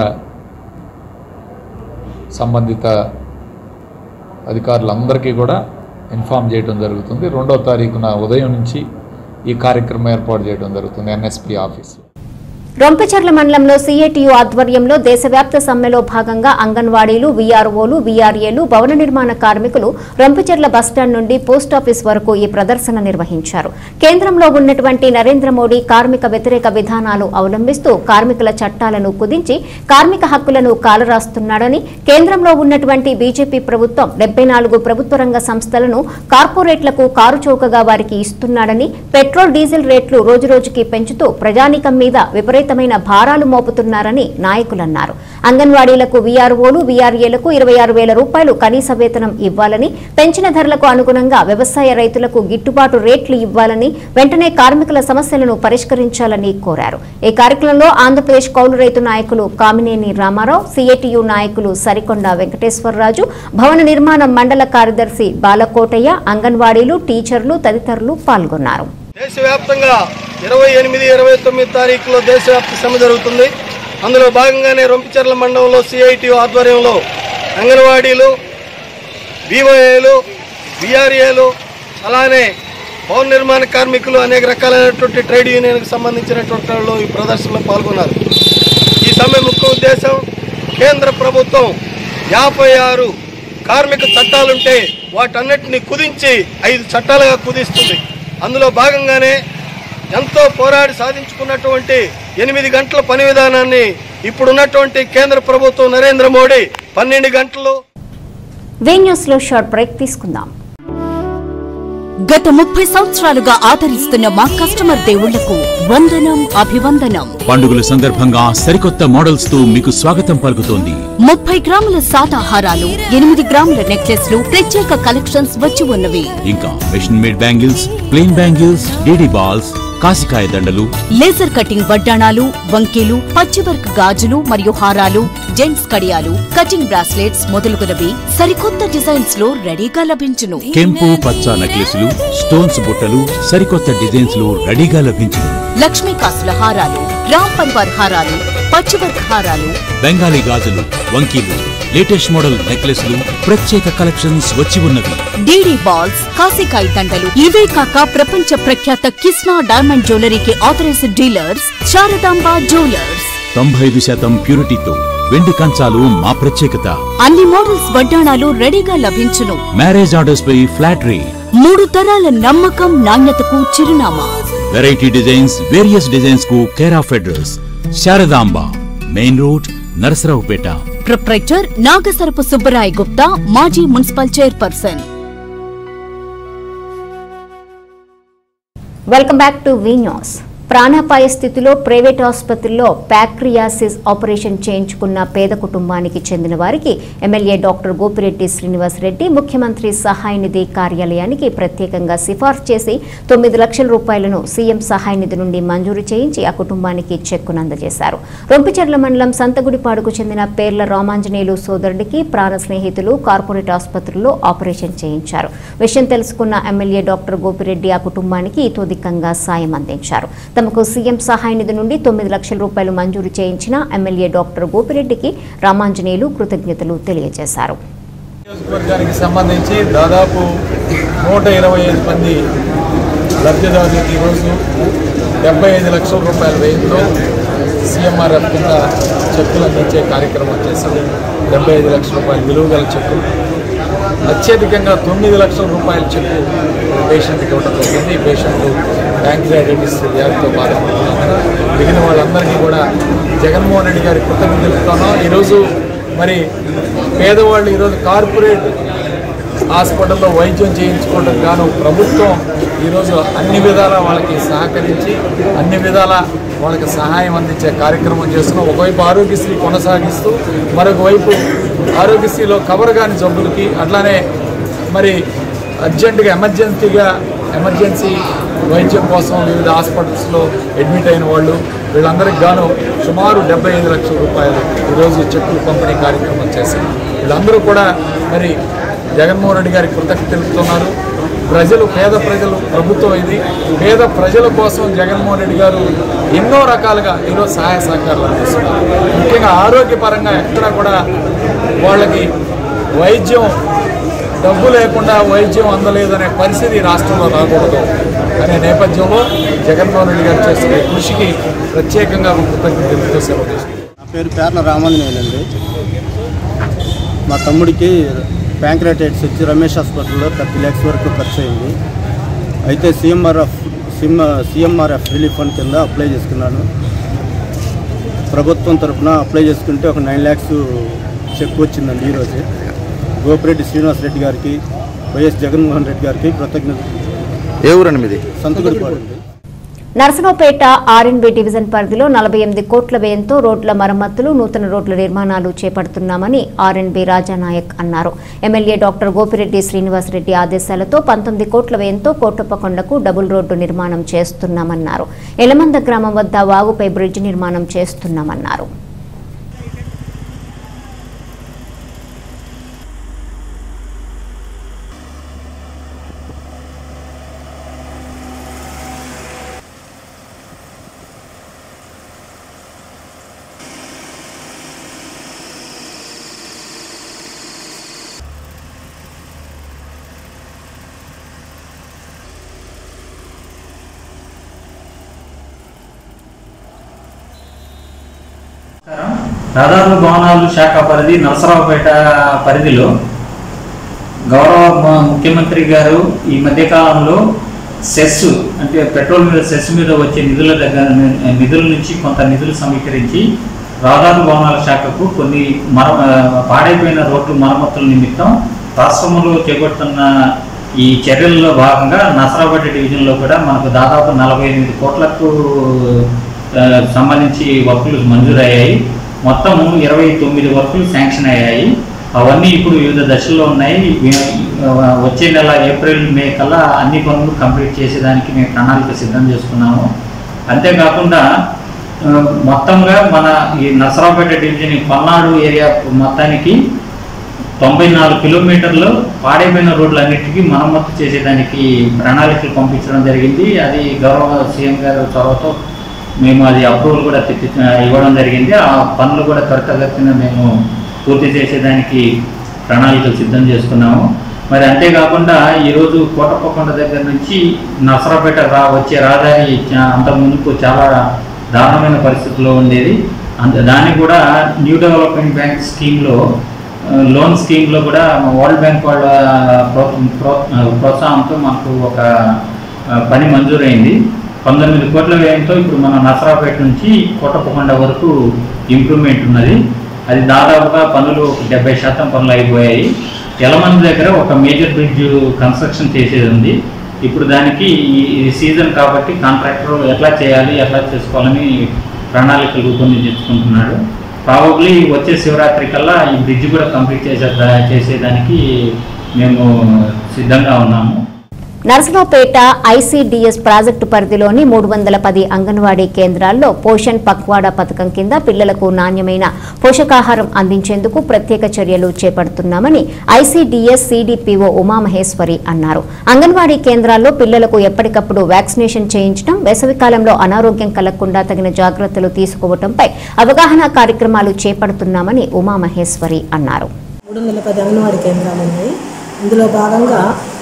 Speaker 4: సంబంధిత అధికారులందరికీ కూడా ఇన్ఫామ్ చేయడం జరుగుతుంది. 2వ తారీఖున ఉదయం నుంచి ఈ కార్యక్రమం ఏర్పాటు చేయడం జరుగుతుంది NSP ఆఫీసు.
Speaker 1: రొంపిచెర్ల మండలంలో సిఐటియు ఆధ్వర్యంలో దేశవ్యాప్త సమ్మెలో భాగంగా అంగన్వాడీలు, వీఆర్ఓలు, వీఆర్ఏలు, భవన నిర్మాణ కార్మికులు రొంపిచెర్ల బస్టాండ్ నుండి పోస్టాఫీస్ వరకు ఈ ప్రదర్శన నిర్వహించారు. కేంద్రంలో ఉన్నటువంటి నరేంద్ర మోడీ కార్మిక వ్యతిరేక విధానాలు అవలంబిస్తూ కార్మికుల చట్టాలను కుదించి కార్మిక హక్కులను కాలరాస్తున్నాడని, కేంద్రంలో ఉన్నటువంటి బీజేపీ ప్రభుత్వం 74 ప్రభుత్వ రంగ సంస్థలను కార్పొరేట్లకు కారుచౌకగా వారికి ఇస్తున్నాడని, పెట్రోల్ డీజిల్ రేట్లు రోజురోజుకి పెంచుతూ ప్రజానీకం మీద విపరీతమైన భారాలు మోపుతున్నారని నాయకులన్నారు. అంగన్వాడీలకు, వీఆర్ఓలు, వీఆర్ఏలకు 26,000 రూపాయలు కనీస వేతనం ఇవ్వాలని, పెంచిన ధరలకు అనుగుణంగా వ్యవసాయ రైతులకు గిట్టుబాటు రేట్లు ఇవ్వాలని, వెంటనే కార్మికుల సమస్యలను పరిష్కరించాలని కోరారు. ఈ కార్యక్రమంలో ఆంధ్రప్రదేశ్ కౌలు రైతు నాయకులు కామినేని రామారావు, సిఐటియు నాయకులు సరికొండ వెంకటేశ్వరరాజు, భవన నిర్మాణ మండల కార్యదర్శి బాలకోటయ్య, అంగన్వాడీలు, టీచర్లు తదితరులు పాల్గొన్నారు.
Speaker 5: దేశవ్యాప్తంగా 28, 29 తారీఖులో దేశవ్యాప్త సమ్మె జరుగుతుంది. అందులో భాగంగానే రొంపిచెర్ల మండలంలో సిఐటియు ఆధ్వర్యంలో అంగన్వాడీలు, బీఓఏలు, బీఆర్ఏలు, అలానే భవన నిర్మాణ కార్మికులు, అనేక రకాలైనటువంటి ట్రేడ్ యూనియన్కి సంబంధించినటువంటి వాళ్ళు ఈ ప్రదర్శనలో పాల్గొన్నారు. ఈ సమ్మె ముఖ్య ఉద్దేశం, కేంద్ర ప్రభుత్వం 56 కార్మిక చట్టాలుంటే వాటన్నిటిని కుదించి 5 చట్టాలుగా కుదిస్తుంది. అందులో భాగంగానే ఎంతో పోరాడి సాధించుకున్నటువంటి 8 గంటల పని విధానాన్ని ఇప్పుడున్నటువంటి కేంద్ర ప్రభుత్వం నరేంద్ర మోడీ 12 గంటలు.
Speaker 1: వీన్యూస్ లో షార్ట్ బ్రేక్ తీసుకుందాం.
Speaker 6: గత 30 సంవత్సరాలుగా ఆదరిస్తున్న మా కస్టమర్ దేవుళ్లకు వందనం, అభివందనం.
Speaker 7: పండుగల సందర్భంగా సరికొత్త మోడల్స్ తో మీకు స్వాగతం పలుకుతోంది.
Speaker 6: 30 గ్రాముల సాదాహారాలు, 8 గ్రాముల నెక్లెస్లు, ప్రత్యేక కలెక్షన్స్ వచ్చి ఉన్నవి.
Speaker 7: ఇంకా machine made bangles, plain bangles, DD balls, కాసికాయ దండలు,
Speaker 6: లేజర్ కటింగ్ వడ్డాణాలు, వంకీలు, పచ్చివర్క్ గాజులు మరియు హారాలు, జెంట్స్ కడియాలు, కటింగ్ బ్రాస్లెట్స్ మొదలుగునవి సరికొత్త డిజైన్స్ లో రెడీగా లభించును.
Speaker 7: కెంపు పచ్చ నెక్లెస్లు, స్టోన్స్ బుట్టలు సరికొత్త డిజైన్స్ లో రెడీగా లభించును.
Speaker 6: లక్ష్మీ కాసుల హారాలు, రామ్ పరివార్ హారాలు, పచ్చివర్క్ హారాలు,
Speaker 7: బెంగాలీ గాజులు, వంకీలు, లేటెస్ట్ మోడల్ నెక్లెస్లు, ప్రత్యేక కలెక్షన్స్ వచ్చి ఉన్నవి.
Speaker 6: డీడీ బాల్స్, కాసికాయ దండలు, ఇవే కాక ప్రపంచ ప్రఖ్యాత కిస్నా డైమండ్ జ్యువెలరీకి ఆథరైజ్డ్ డీలర్స్ శారదాంబ జ్యువెలర్స్.
Speaker 7: 95% ప్యూరిటీతో వెండి కంచాలు మా ప్రత్యేకత.
Speaker 6: అన్ని మోడల్స్ వడ్డాణాలు రెడీగా లభించును.
Speaker 7: మ్యారేజ్ ఆర్డర్స్ పై ఫ్లాట్ రేట్.
Speaker 6: 3 తరాల నమ్మకం, నాణ్యతకు చిరునామా.
Speaker 7: వెరైటీ డిజైన్స్, వేరియస్ డిజైన్స్ కు care of address Saradamba, main road, Narasaraopet.
Speaker 6: Proprietor Nagasarapu Subbaray Gupta, మాజీ municipal chairperson.
Speaker 1: Welcome back to V news. ప్రాణాపాయ స్థితిలో ప్రైవేట్ ఆసుపత్రిలో ప్యాక్రియాసిస్ ఆపరేషన్ చేయించుకున్న పేద కుటుంబానికి చెందిన వారికి ఎమ్మెల్యే డాక్టర్ గోపిరెడ్డి శ్రీనివాసరెడ్డి ముఖ్యమంత్రి సహాయ నిధి కార్యాలయానికి ప్రత్యేకంగా సిఫార్సు చేసి 9 లక్షల రూపాయలను సీఎం సహాయ నిధి నుండి మంజూరు చేయించి ఆ కుటుంబానికి చెక్కును అందజేశారు. రొంపిచెర్ల మండలం సంతగుడిపాడుకు చెందిన పేర్ల రామాంజనేయులు సోదరుడికి ప్రాణ స్నేహితులు కార్పొరేట్ ఆసుపత్రిలో ఆపరేషన్ చేయించారు. విషయం తెలుసుకున్న ఎమ్మెల్యే డాక్టర్ గోపిరెడ్డి ఆ కుటుంబానికి ఇతోధికంగా సాయం అందించారు. తమకు సీఎం సహాయ నిధి నుండి 9 లక్షల రూపాయలు మంజూరు చేయించిన ఎమ్మెల్యే డాక్టర్ గోపిరెడ్డికి రామాంజనేయులు కృతజ్ఞతలు తెలియజేశారు.
Speaker 4: నియోజకవర్గానికి సంబంధించి దాదాపు 125 మంది లబ్ధిదారులకు ఈరోజు 75 లక్షల రూపాయల వ్యయంతో సీఎంఆర్ఎఫ్ కింద చెక్కులు అందించే కార్యక్రమం చేశారు. 75 లక్షల రూపాయల విలువ గల చెక్కులు, అత్యధికంగా 9 లక్షల రూపాయల చెక్కు పేషెంట్కి ఇవ్వడం జరిగింది. ఈ పేషెంట్లు ప్యాంక్రియాటిస్ వ్యాధితో బాధపడుతున్నారు. మిగిలిన వాళ్ళందరికీ కూడా జగన్మోహన్ రెడ్డి గారి కృతజ్ఞతలు తెలుపుతున్నాం. ఈరోజు మరి పేదవాళ్ళు ఈరోజు కార్పొరేట్ హాస్పిటల్లో వైద్యం చేయించుకోవడం గాను ప్రభుత్వం ఈరోజు అన్ని విధాలా వాళ్ళకి సహకరించి అన్ని విధాలా వాళ్ళకి సహాయం అందించే కార్యక్రమం చేస్తున్నాం. ఒకవైపు ఆరోగ్యశ్రీ కొనసాగిస్తూ మరొక వైపు ఆరోగ్యశ్రీలో కవర్ కాని జబ్బులకి అట్లానే మరి అర్జెంటుగా ఎమర్జెన్సీ వైద్యం కోసం వివిధ హాస్పిటల్స్లో అడ్మిట్ అయిన వాళ్ళు వీళ్ళందరికీ గాను సుమారు 75 లక్షల రూపాయలు ఈరోజు చెక్కులు పంపిణీ కార్యక్రమం చేశారు. వీళ్ళందరూ కూడా మరి జగన్మోహన్ రెడ్డి గారికి కృతజ్ఞతలు తెలుపుతున్నారు. పేద ప్రజలు ప్రభుత్వం ఇది. పేద ప్రజల కోసం జగన్మోహన్ రెడ్డి గారు ఎన్నో రకాలుగా ఈరోజు సహాయ సహకారాలు అందిస్తున్నారు. ముఖ్యంగా ఆరోగ్యపరంగా ఎక్కడా కూడా వాళ్ళకి వైద్యం డబ్బు లేకుండా వైద్యం అందలేదనే పరిస్థితి రాష్ట్రంలో రాకూడదు. అనే నేపథ్యంలో జగన్మోహన్ రెడ్డి గారు చేస్తున్న కృషికి ప్రత్యేకంగా కృతజ్ఞతలు సెలవు చేస్తున్నాను.
Speaker 8: నా పేరు పేర్ల రామాంజనేయులు అండి. మా తమ్ముడికి ప్యాంక్రాటైటిస్ వచ్చి రమేష్ హాస్పిటల్లో 30 lakhs వరకు ఖర్చు అయింది. అయితే సీఎంఆర్ఎఫ్ రిలీఫ్ ఫండ్ కింద అప్లై చేసుకున్నాను. ప్రభుత్వం తరఫున అప్లై చేసుకుంటే ఒక 9 lakhs చెక్ వచ్చిందండి. ఈరోజు గోపిరెడ్డి శ్రీనివాస్ రెడ్డి గారికి, వైఎస్ జగన్మోహన్ రెడ్డి గారికి కృతజ్ఞతలు.
Speaker 9: ఏ ఊరండి మీది?
Speaker 8: సంతగుడిపాడు.
Speaker 1: నరసరావుపేట ఆర్ఎన్బి డివిజన్ పరిధిలో 48 కోట్ల వ్యయంతో రోడ్ల మరమ్మతులు, నూతన రోడ్ల నిర్మాణాలు చేపడుతున్నామని ఆర్ఎన్బి రాజానాయక్ అన్నారు. ఎమ్మెల్యే డాక్టర్ గోపిరెడ్డి శ్రీనివాసరెడ్డి ఆదేశాలతో 19 కోట్ల వ్యయంతో కోటప్పకొండకు డబుల్ రోడ్డు నిర్మాణం చేస్తున్నామన్నారు. ఎలమంద గ్రామం వద్ద వాగుపై బ్రిడ్జ్ నిర్మాణం చేస్తున్నామన్నారు.
Speaker 10: రహదారుల భవనాలు శాఖ పరిధి నరసరావుపేట పరిధిలో గౌరవ ముఖ్యమంత్రి గారు ఈ మధ్యకాలంలో సెస్ అంటే పెట్రోల్ మీద సెస్ మీద వచ్చే నిధుల నుంచి కొంత నిధులు సమీకరించి రహదారుల భవనాల శాఖకు కొన్ని పాడైపోయిన రోడ్లు మరమ్మతుల నిమిత్తం రాష్ట్రంలో చేపడుతున్న ఈ చర్యల్లో భాగంగా నరసరావుపేట డివిజన్లో కూడా మనకు దాదాపు 48 కోట్లకు సంబంధించి వర్కులు మంజూరయ్యాయి. మొత్తం 29 వర్కులు శాంక్షన్ అయ్యాయి. అవన్నీ ఇప్పుడు వివిధ దశల్లో ఉన్నాయి. వచ్చే నెల ఏప్రిల్ మే కల్లా అన్ని పనులు కంప్లీట్ చేసేదానికి మేము ప్రణాళిక సిద్ధం చేసుకున్నాము. అంతేకాకుండా మొత్తంగా మన ఈ నరసరావుపేట డివిజన్ పల్నాడు ఏరియా మొత్తానికి 94 కిలోమీటర్లు పాడైపోయిన రోడ్లన్నిటికీ మరమ్మతు చేసేదానికి ప్రణాళికలు పంపించడం జరిగింది. అది గౌరవ సీఎం గారు చొరవతో మేము అది అప్రూవల్ కూడా ఇవ్వడం జరిగింది. ఆ పనులు కూడా త్వరితగతిన మేము పూర్తి చేసేదానికి ప్రణాళికలు సిద్ధం చేసుకున్నాము. మరి అంతేకాకుండా ఈరోజు కోటప్పకొండ దగ్గర నుంచి నరసరావుపేట వచ్చే రహదారి అంతకుముందుకు చాలా దారుణమైన పరిస్థితుల్లో ఉండేది. దాన్ని కూడా న్యూ డెవలప్మెంట్ బ్యాంక్ స్కీమ్లో లోన్ స్కీమ్లో కూడా వరల్డ్ బ్యాంక్ వాళ్ళ ప్రోత్సాహంతో మనకు ఒక పని మంజూరైంది. 19 కోట్ల వ్యయంతో ఇప్పుడు మన నరసరావుపేట నుంచి కోటప్పకొండ వరకు ఇంప్రూవ్మెంట్ ఉన్నది. అది దాదాపుగా పనులు 70% పనులు అయిపోయాయి. ఎలమంది దగ్గర ఒక మేజర్ బ్రిడ్జ్ కన్స్ట్రక్షన్ చేసేది ఉంది. ఇప్పుడు దానికి ఈ సీజన్ కాబట్టి కాంట్రాక్టర్ ఎట్లా చేయాలి, ఎట్లా చేసుకోవాలని ప్రణాళికలు రూపొందించుకుంటున్నాడు. ప్రాబబ్లీ వచ్చే శివరాత్రి కల్లా ఈ బ్రిడ్జ్ కూడా కంప్లీట్ చేసేదానికి మేము సిద్ధంగా ఉన్నాము.
Speaker 1: నరసరావుపేట ఐసీడీఎస్ ప్రాజెక్టు పరిధిలోని 310 అంగన్వాడీ కేంద్రాల్లో పోషణ్ పక్వాడా పథకం కింద పిల్లలకు నాణ్యమైన పోషకాహారం అందించేందుకు ప్రత్యేక చర్యలు చేపడుతున్నామని ఐసీడీఎస్ సీడీపీఓ ఉమామహేశ్వరి అన్నారు. అంగన్వాడీ కేంద్రాల్లో పిల్లలకు ఎప్పటికప్పుడు వ్యాక్సినేషన్ చేయించడం, వేసవికాలంలో అనారోగ్యం కలగకుండా తగిన జాగ్రత్తలు తీసుకోవడంపై అవగాహన కార్యక్రమాలు చేపడుతున్నామని ఉమామహేశ్వరి అన్నారు.
Speaker 11: 310 అంగన్వాడీ కేంద్రాలు ఉన్నాయి. ఇందులో భాగంగా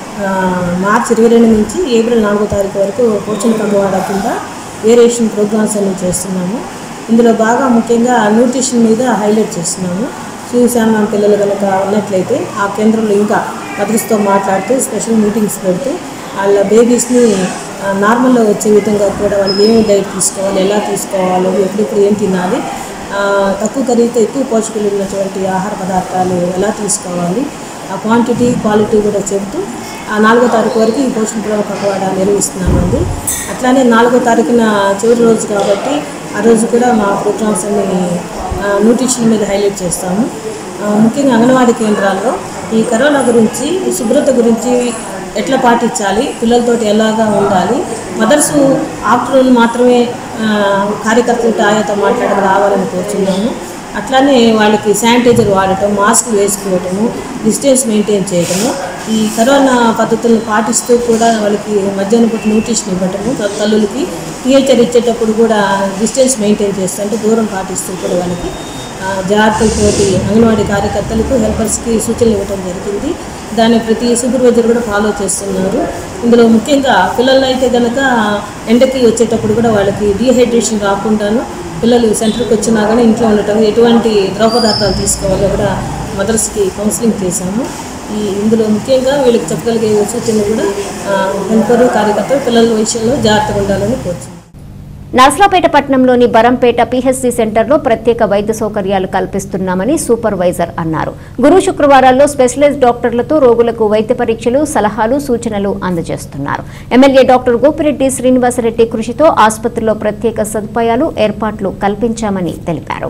Speaker 11: మార్చి 22 నుంచి ఏప్రిల్ 4వ తారీఖు వరకు పోషణ్ పక్వాడా కింద వేరియేషన్ ప్రోగ్రామ్స్ అన్ని చేస్తున్నాము. ఇందులో బాగా ముఖ్యంగా న్యూట్రిషన్ మీద హైలైట్ చేస్తున్నాము. శివశాన పిల్లలు కనుక ఉన్నట్లయితే ఆ కేంద్రంలో ఇంకా మదర్స్తో మాట్లాడుతూ స్పెషల్ మీటింగ్స్ పెడుతూ వాళ్ళ బేబీస్ని నార్మల్లో వచ్చే విధంగా కూడా వాళ్ళు ఏమి డైట్ తీసుకోవాలి, ఎలా తీసుకోవాలి, ఎప్పుడెప్పుడు ఏం తినాలి, తక్కువ ఖరీదుతో ఎక్కువ పోషకాలు ఉన్నటువంటి ఆహార పదార్థాలు ఎలా తీసుకోవాలి, ఆ క్వాంటిటీ క్వాలిటీ కూడా చెబుతూ 4వ తారీఖు వరకు ఈ పోషణ పక్వాడా నిర్వహిస్తున్నామండి. అట్లానే 4వ తారీఖున చివరి రోజు కాబట్టి ఆ రోజు కూడా మా ప్రోగ్రామ్స్ అన్ని న్యూట్రిషన్ మీద హైలైట్ చేస్తాము. ముఖ్యంగా అంగన్వాడీ కేంద్రాల్లో ఈ కరోనా గురించి, శుభ్రత గురించి ఎట్లా పాటించాలి, పిల్లలతోటి ఎలాగా ఉండాలి, మదర్స్ ఆఫ్టర్నూన్ మాత్రమే కార్యకర్తలతో ఆయాతో మాట్లాడడం రావాలని కోరుతున్నాము. అట్లానే వాళ్ళకి శానిటైజర్ వాడటం, మాస్క్ వేసుకోవటము, డిస్టెన్స్ మెయింటైన్ చేయటము, ఈ కరోనా పద్ధతులను పాటిస్తూ కూడా వాళ్ళకి మధ్యాహ్నం పూట న్యూట్రిషన్ ఇవ్వటము, తల్లులకి టీహెచ్ఆర్ ఇచ్చేటప్పుడు కూడా డిస్టెన్స్ మెయింటైన్ చేస్తూ అంటే దూరం పాటిస్తూ కూడా వాళ్ళకి జాగ్రత్తలతోటి అంగన్వాడీ కార్యకర్తలకు హెల్పర్స్కి సూచనలు ఇవ్వడం జరిగింది. దాన్ని ప్రతి సూపర్వైజర్ కూడా ఫాలో చేస్తున్నారు. ఇందులో ముఖ్యంగా పిల్లలు అయితే కనుక ఎండకి వచ్చేటప్పుడు కూడా వాళ్ళకి డీహైడ్రేషన్ రాకుండాను పిల్లలు సెంటర్కి వచ్చినా కానీ ఇంట్లో ఉండటం ఎటువంటి ద్రవ పదార్థాలు తీసుకోవాలో కూడా మదర్స్కి కౌన్సిలింగ్ చేశాము. ఇందులో ముఖ్యంగా వీళ్ళకి చెప్పగలిగే సూచనలు కూడా హెల్పరు కార్యకర్తలు పిల్లల విషయంలో జాగ్రత్తగా ఉండాలని కోరుతున్నాను.
Speaker 1: నర్సరావుపేట పట్టణంలోని బరంపేట పీహెచ్సీ సెంటర్లో ప్రత్యేక వైద్య సౌకర్యాలు కల్పిస్తున్నామని సూపర్వైజర్ అన్నారు. గురు శుక్రవారాల్లో స్పెషలిస్ట్ డాక్టర్లతో రోగులకు వైద్య పరీక్షలు, సలహాలు, సూచనలు అందజేస్తున్నారు. ఎమ్మెల్యే డాక్టర్ గోపిరెడ్డి శ్రీనివాసరెడ్డి కృషితో ఆసుపత్రిలో ప్రత్యేక సదుపాయాలు, ఏర్పాట్లు కల్పించామని తెలిపారు.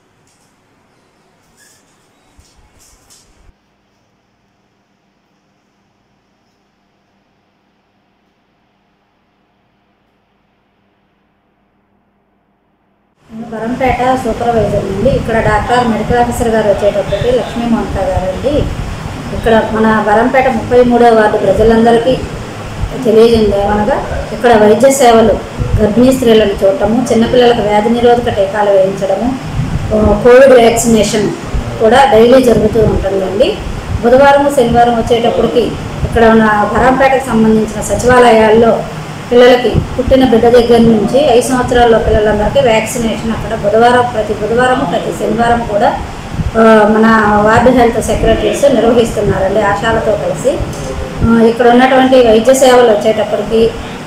Speaker 9: బరంపేట సూపర్వైజర్ అండి. ఇక్కడ డాక్టర్ మెడికల్ ఆఫీసర్ గారు వచ్చేటప్పటికి లక్ష్మీ మమత గారు అండి. ఇక్కడ మన బరంపేట 33వ వార్డు ప్రజలందరికీ తెలియజేయండి ఏమనగా ఇక్కడ వైద్య సేవలు, గర్భిణీ స్త్రీలను చూడటము, చిన్నపిల్లలకు వ్యాధి నిరోధక టీకాలు వేయించడము, కోవిడ్ వ్యాక్సినేషన్ కూడా డైలీ జరుగుతూ ఉంటుందండి. బుధవారం, శనివారం వచ్చేటప్పటికి ఇక్కడ ఉన్న బరంపేటకు సంబంధించిన సచివాలయాల్లో పిల్లలకి పుట్టిన బిడ్డ దగ్గర నుంచి 5 సంవత్సరాల పిల్లలందరికీ వ్యాక్సినేషన్ అక్కడ ప్రతి బుధవారము ప్రతి శనివారం కూడా మన వార్డు హెల్త్ సెక్రటరీస్ నిర్వహిస్తున్నారండి ఆశాలతో కలిసి. ఇక్కడ ఉన్నటువంటి వైద్య సేవలు వచ్చేటప్పటికి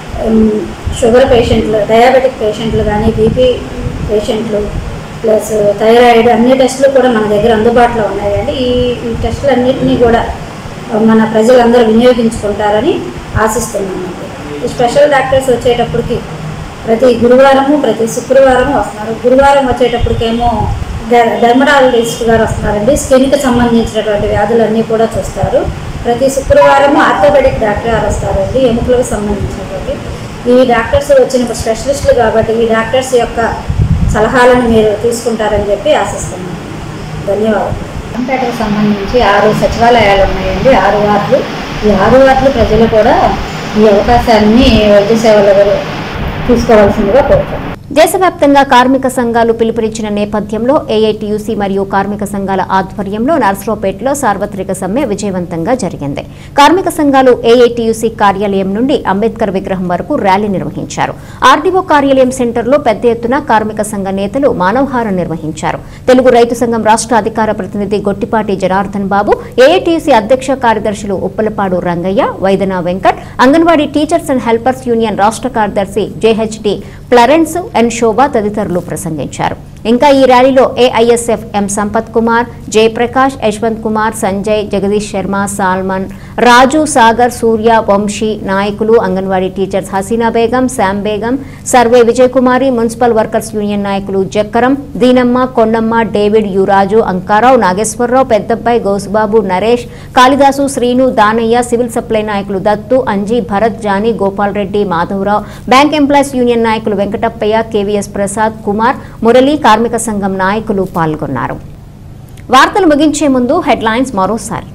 Speaker 9: షుగర్ పేషెంట్లు, డయాబెటిక్ పేషెంట్లు కానీ, బీపీ పేషెంట్లు ప్లస్ థైరాయిడ్ అన్ని టెస్టులు కూడా మన దగ్గర అందుబాటులో ఉన్నాయండి. ఈ టెస్టులన్నింటినీ కూడా మన ప్రజలందరూ వినియోగించుకుంటారని ఆశిస్తున్నామండి. స్పెషల్ డాక్టర్స్ వచ్చేటప్పటికి ప్రతి గురువారము ప్రతి శుక్రవారము వస్తున్నారు. గురువారం వచ్చేటప్పటికేమో డెర్మటాలజిస్ట్ గారు వస్తున్నారండి. స్కిన్కి సంబంధించినటువంటి వ్యాధులన్నీ కూడా చూస్తారు. ప్రతి శుక్రవారము ఆర్థోపెడిక్ డాక్టర్ గారు వస్తారండి, ఎముకలకు సంబంధించినటువంటి. ఈ డాక్టర్స్ వచ్చిన స్పెషలిస్టులు కాబట్టి ఈ డాక్టర్స్ యొక్క సలహాలను మీరు తీసుకుంటారని చెప్పి ఆశిస్తున్నాను. ధన్యవాదాలు. బరంపేటకు సంబంధించి 6 సచివాలయాలు ఉన్నాయండి, 6 వార్డులు. ఈ 6 వార్డులు ప్రజలు కూడా ఈ అవకాశాన్ని వైద్య సేవలు తీసుకోవాల్సిందిగా కోరుతున్నాను.
Speaker 1: దేశవ్యాప్తంగా కార్మిక సంఘాలు పిలుపునిచ్చిన నేపథ్యంలో ఏఐటీయూసీ మరియు కార్మిక సంఘాల ఆధ్వర్యంలో నర్సరావుపేటలో సార్వత్రిక సమ్మె విజయవంతంగా జరిగింది. కార్మిక సంఘాలు ఏఐటీయూసీ కార్యాలయం నుండి అంబేద్కర్ విగ్రహం వరకు ర్యాలీ నిర్వహించారు. ఆర్డీఓ కార్యాలయం సెంటర్లో పెద్ద ఎత్తున కార్మిక సంఘ నేతలు మానవహారం నిర్వహించారు. తెలుగు రైతు సంఘం రాష్ట్ర అధికార ప్రతినిధి గొట్టిపాటి జనార్దన్ బాబు, ఏఐటీయూసీ అధ్యక్ష కార్యదర్శులు Uppalapadu Rangaiah, Vaidana Venkat, anganwadi teachers and helpers union రాష్ట్ర కార్యదర్శి జేహెచ్డి ఫ్లరెన్స్ ఎన్ శోభా తదితరులు ప్రసంగించారు. ఇంకా ఈ ర్యాలీలో ఏఐఎస్ఎఫ్ ఎం సంపత్ కుమార్, జయప్రకాష్, యశ్వంత్ కుమార్, సంజయ్, జగదీష్ శర్మ, సాల్మన్, రాజు, సాగర్, సూర్య, వంశీ నాయకులు, అంగన్వాడీ టీచర్స్ హసీనా బేగం, శామ్ బేగం, సర్వే విజయకుమారి, మున్సిపల్ వర్కర్స్ యూనియన్ నాయకులు Jakkaram, Deenamma, Kondamma, David, Yuraju, Ankarao, Nageswararao, Peddabbai, Gousubabu, Naresh, Kalidasu, Srinu, Danaiah, civil supply నాయకులు Dattu, Anji, Bharath, Johnny, Gopal Reddy, Madhavarao, bank employees union నాయకులు వెంకటప్పయ్య, కేవీఎస్ ప్రసాద్, కుమార్, మురళి, కార్మిక సంఘం నాయకులు పాల్గొన్నారు. వార్తలు ముగించే ముందు హెడ్లైన్స్ మరోసారి.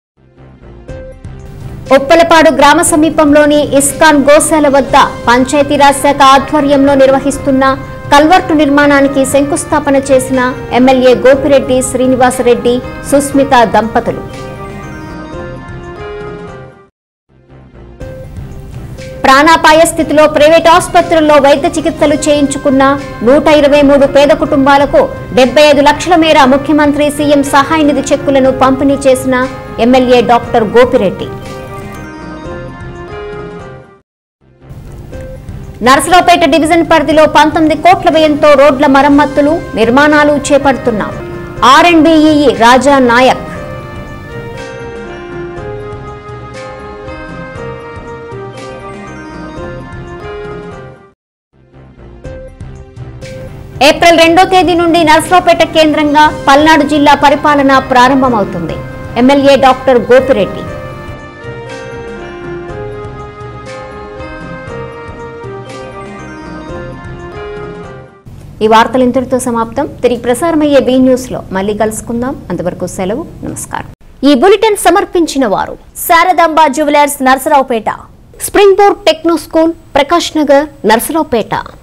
Speaker 1: ఉప్పలపాడు గ్రామ సమీపంలోని ఇస్కాన్ గోశాల వద్ద పంచాయతీరాజ్ శాఖ ఆధ్వర్యంలో నిర్వహిస్తున్న కల్వర్టు నిర్మాణానికి శంకుస్థాపన చేసిన ఎమ్మెల్యే గోపిరెడ్డి శ్రీనివాసరెడ్డి, సుస్మిత దంపతులు. ప్రాణాపాయ స్థితిలో ప్రైవేట్ ఆసుపత్రుల్లో వైద్య చికిత్సలు చేయించుకున్న 123 పేద కుటుంబాలకు 75 లక్షల మేర ముఖ్యమంత్రి సీఎం సహాయ నిధి చెక్కులను పంపిణీ చేసిన MLA doctor Gopireddy. Narasaraopet division పరిధిలో 19 కోట్ల వ్యయంతో రోడ్ల మరమ్మతులు, నిర్మాణాలు చేపడుతున్నాం. ఆర్ఎండ్బిఈ రాజా నాయక్. ఏప్రిల్ 2వ తేదీ నుండి నర్సరావుపేట కేంద్రంగా పల్నాడు జిల్లా పరిపాలన ప్రారంభమవుతుంది. MLA doctor Gopireddy. ఈ వార్తలు ఇంతటితో సమాప్తం. తిరిగి ప్రసారమయ్యే బీ న్యూస్ లో మళ్ళీ కలుసుకుందాం. అంతవరకు సెలవు, నమస్కారం. ఈ బులెటిన్ సమర్పించిన వారు Saradamba jewellers, Narasaraopet, spring board techno school, Prakash Nagar, Narasaraopet.